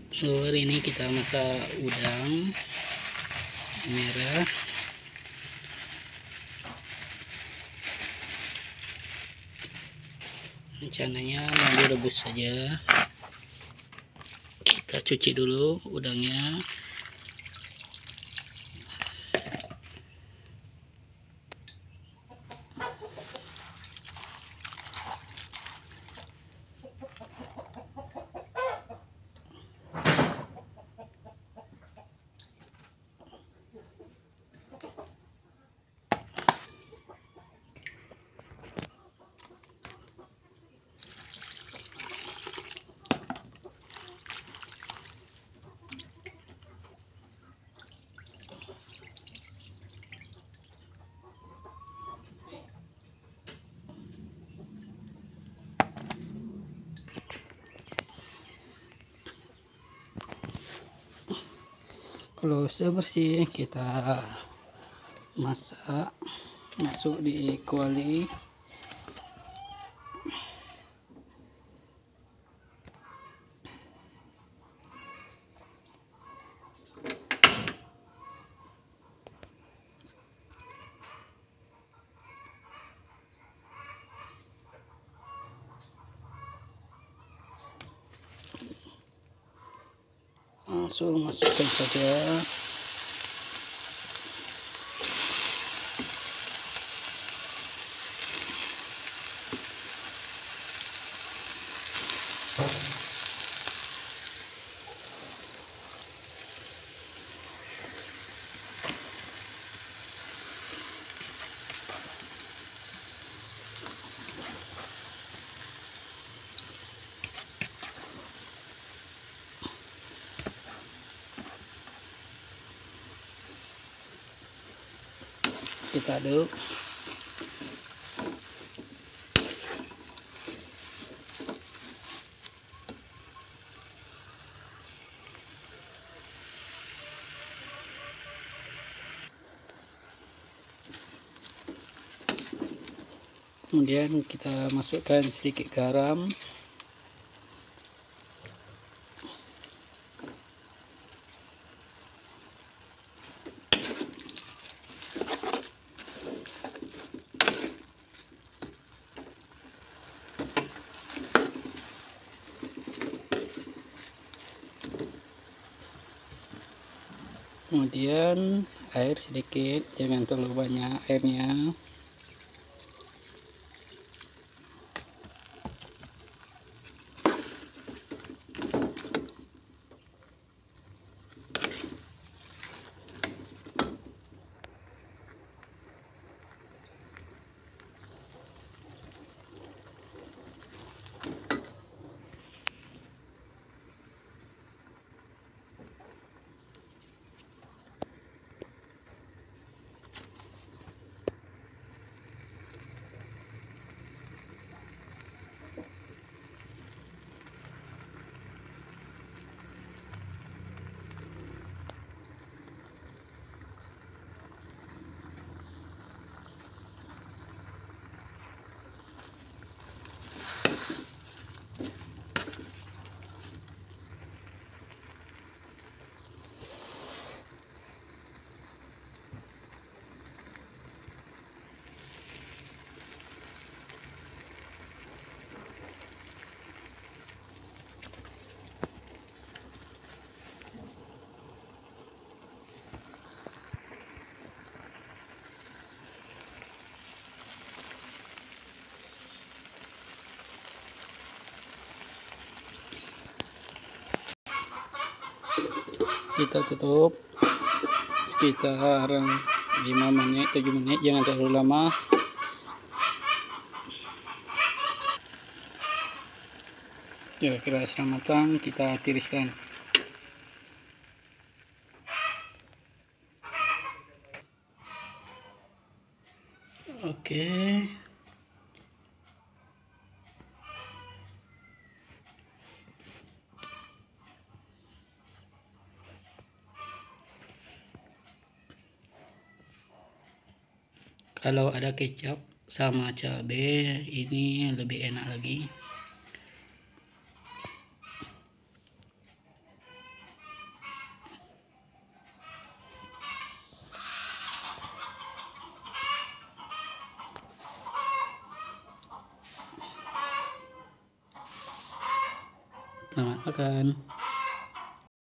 Lur, ini kita masak udang merah. Rencananya mau direbus saja. Kita cuci dulu udangnya. Kalau sudah bersih, kita masuk di kuali. Langsung masukkan saja. Kita aduk. Kemudian kita masukkan sedikit garam. Kemudian air sedikit, jangan terlalu banyak airnya. Kita tutup sekitar 5 menit 7 menit, jangan terlalu lama. Kira-kira setengah matang, kita tiriskan. Oke. Kalau ada kecap sama cabai, ini lebih enak lagi. Selamat makan.